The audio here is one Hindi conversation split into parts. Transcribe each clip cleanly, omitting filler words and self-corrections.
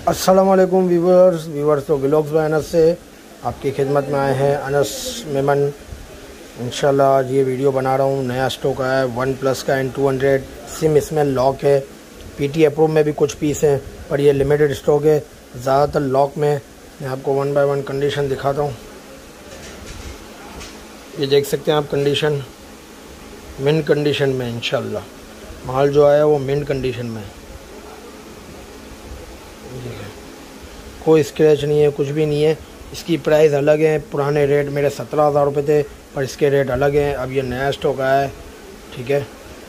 अस्सलाम वालेकुम व्यूवर्स तो व्लॉग्स बाय अनस से आपकी खिदमत में आए हैं। अनस मेमन इंशाल्लाह आज ये वीडियो बना रहा हूँ। नया स्टॉक आया है वन प्लस का N200 सिम, इसमें लॉक है। PT अप्रूव में भी कुछ पीस हैं पर ये लिमिटेड स्टॉक है, ज़्यादातर लॉक में। मैं आपको वन बाय वन कंडीशन दिखाता हूँ। ये देख सकते हैं आप, कंडीशन मिंट कंडीशन में इंशाल्लाह। माल जो आया वो मिंट कंडीशन में, कोई स्क्रैच नहीं है, कुछ भी नहीं है। इसकी प्राइस अलग है। पुराने रेट मेरे 17,000 रुपये थे पर इसके रेट अलग हैं। अब ये नया स्टॉक आया है, ठीक है।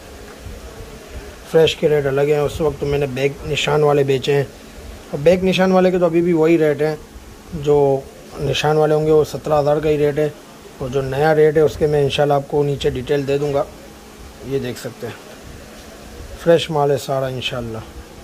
फ्रेश के रेट अलग हैं। उस वक्त तो मैंने बैक निशान वाले बेचे हैं और बैक निशान वाले के तो अभी भी वही रेट हैं। जो निशान वाले होंगे वो 17,000 का ही रेट है और जो नया रेट है उसके मैं इंशाल्लाह आपको नीचे डिटेल दे दूँगा। ये देख सकते हैं, फ्रेश माल है सारा इंशाल्लाह।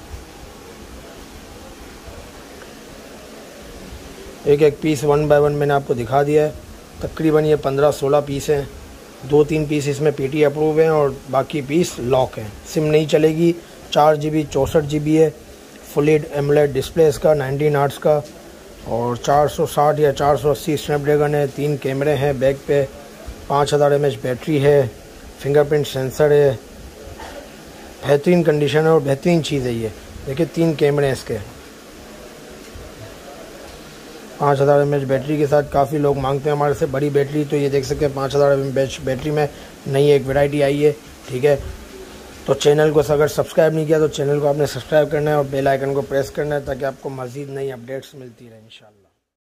एक एक पीस वन बाय वन मैंने आपको दिखा दिया है। तकरीबन ये 15-16 पीस हैं। 2-3 पीस इसमें PT अप्रूव हैं और बाकी पीस लॉक हैं। सिम नहीं चलेगी। 4 GB 64 GB है। फुल एमोलेड डिस्प्ले इसका 19 हर्ट्ज का और 460 या 480 स्नैपड्रैगन है। 3 कैमरे हैं बैक पे, 5000 mAh बैटरी है, फिंगरप्रिंट सेंसर है। बेहतरीन कंडीशन है और बेहतरीन चीज़ है ये। देखिए 3 कैमरे हैं इसके। 5000 mAh बैटरी के साथ काफ़ी लोग मांगते हैं हमारे से बड़ी बैटरी, तो ये देख सकते हैं 5000 mAh बैटरी में नई एक वैरायटी आई है, ठीक है। तो चैनल को अगर सब्सक्राइब नहीं किया तो चैनल को आपने सब्सक्राइब करना है और बेल आइकन को प्रेस करना है ताकि आपको मज़ीद नई अपडेट्स मिलती रहे इंशाल्लाह।